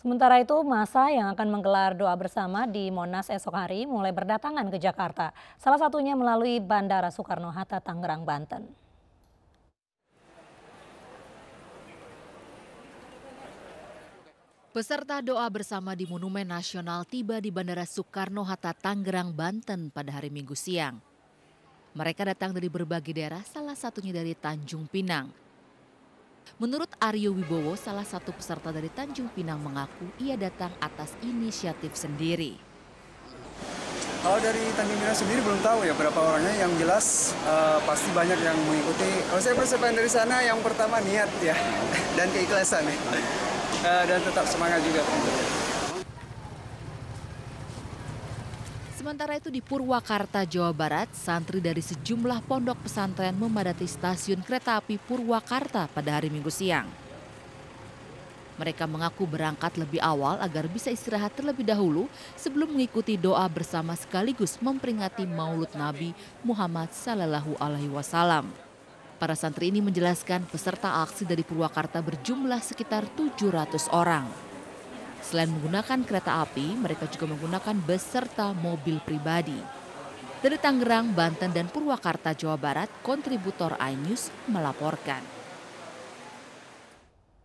Sementara itu, massa yang akan menggelar doa bersama di Monas esok hari mulai berdatangan ke Jakarta. Salah satunya melalui Bandara Soekarno-Hatta, Tangerang, Banten. Peserta doa bersama di Monumen Nasional tiba di Bandara Soekarno-Hatta, Tangerang, Banten pada hari Minggu siang. Mereka datang dari berbagai daerah, salah satunya dari Tanjung Pinang. Menurut Aryo Wibowo, salah satu peserta dari Tanjung Pinang mengaku ia datang atas inisiatif sendiri. Kalau dari Tanjung Pinang sendiri belum tahu ya berapa orangnya, yang jelas pasti banyak yang mengikuti. Kalau saya persiapan dari sana yang pertama niat ya dan keikhlasan ya. Dan tetap semangat juga. Sementara itu di Purwakarta, Jawa Barat, santri dari sejumlah pondok pesantren memadati stasiun kereta api Purwakarta pada hari Minggu siang. Mereka mengaku berangkat lebih awal agar bisa istirahat terlebih dahulu sebelum mengikuti doa bersama sekaligus memperingati Maulud Nabi Muhammad SAW. Para santri ini menjelaskan peserta aksi dari Purwakarta berjumlah sekitar 700 orang. Selain menggunakan kereta api, mereka juga menggunakan bus serta mobil pribadi. Dari Tangerang, Banten, dan Purwakarta, Jawa Barat, kontributor iNews melaporkan.